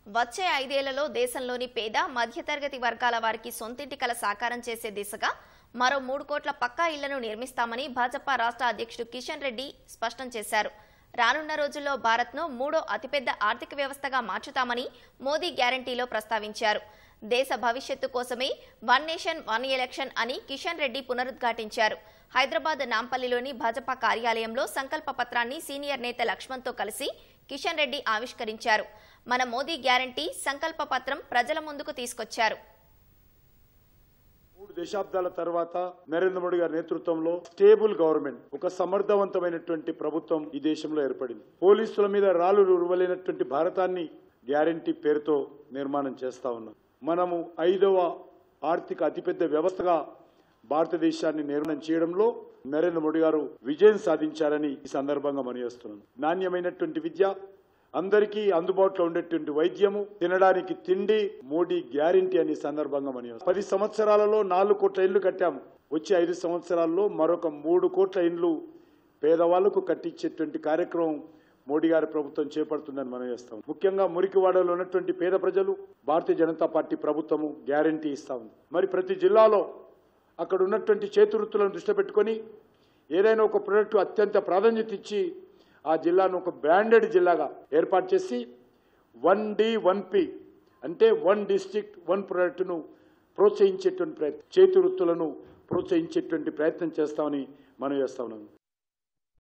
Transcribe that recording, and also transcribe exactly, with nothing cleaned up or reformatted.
వచ్చే ఐదేళ్లలో దేశంలోని పేద మధ్యతరగతి వర్గాల వారికి సొంతింటి కల సాకారం చేసే దిశగా మరో మూడు కోట్ల పక్కా ఇళ్లను నిర్మిస్తామని భాజపా రాష్ట్ర అధ్యక్షుడు కిషన్ రెడ్డి స్పష్టం చేశారు. రానున్న రోజుల్లో భారత్ను మూడో అతిపెద్ద ఆర్థిక వ్యవస్థగా మార్చుతామని మోదీ గ్యారంటీలో ప్రస్తావించారు. దేశ భవిష్యత్తు కోసమే వన్ నేషన్ వన్ ఎలక్షన్ అని కిషన్ రెడ్డి పునరుద్ఘాటించారు. హైదరాబాద్ నాంపల్లిలోని భాజపా కార్యాలయంలో సంకల్ప పత్రాన్ని సీనియర్ నేత లక్ష్మణ్తో కలిసి కిషన్ రెడ్డి ఆవిష్కరించారు. మన మోదీ గ్యారంటీ సంకల్ప పత్రం ప్రజల ముందుకు తీసుకొచ్చారు. మూడు దశాబ్దాల తర్వాత నరేంద్ర మోడీ గారి నేతృత్వంలో స్టేబుల్ గవర్నమెంట్, ఒక సమర్థవంతమైనటువంటి ప్రభుత్వం ఈ దేశంలో ఏర్పడింది. పోలీసుల మీద రాళ్లు రువ్వలేనటువంటి భారతాన్ని గ్యారంటీ పేరుతో నిర్మాణం చేస్తా ఉన్నాం. మనము ఐదవ ఆర్థిక అతిపెద్ద వ్యవస్థగా భారతదేశాన్ని నిర్మాణం చేయడంలో నరేంద్ర మోడీ గారు విజయం సాధించారని ఈ సందర్భంగా మనయేస్తున్నాను. నాణ్యమైనటువంటి విద్య, అందరికీ అందుబాటులో ఉండేటువంటి వైద్యము, తినడానికి తిండి మోడీ గ్యారంటీ అనే సందర్భంగా మనయేస్తున్నాం. పది సంవత్సరాలలో నాలుగు కోట్ల ఇండ్లు కట్టాము. వచ్చే ఐదు సంవత్సరాల్లో మరొక మూడు కోట్ల ఇండ్లు పేదవాళ్లకు కట్టించేటువంటి కార్యక్రమం మోడీ గారి ప్రభుత్వం చేపడుతుందని మనం చేస్తాం. ముఖ్యంగా మురికివాడలో ఉన్నటువంటి పేద ప్రజలు భారతీయ జనతా పార్టీ ప్రభుత్వము గ్యారంటీ ఇస్తా ఉంది. మరి ప్రతి జిల్లాలో అక్కడ ఉన్నటువంటి చేతివృత్తులను దృష్టి పెట్టుకొని ఏదైనా ఒక ప్రొడక్ట్ అత్యంత ప్రాధాన్యత ఇచ్చి ఆ జిల్లాను ఒక బ్రాండెడ్ జిల్లాగా ఏర్పాటు చేసి వన్ డి వన్ పి అంటే వన్ డిస్ట్రిక్ట్ వన్ ప్రొడక్ట్ను ప్రోత్సహించేటువంటి ప్రయత్నం, చేతి వృత్తులను ప్రోత్సహించేటువంటి ప్రయత్నం చేస్తామని మనం చేస్తా ఉన్నాం.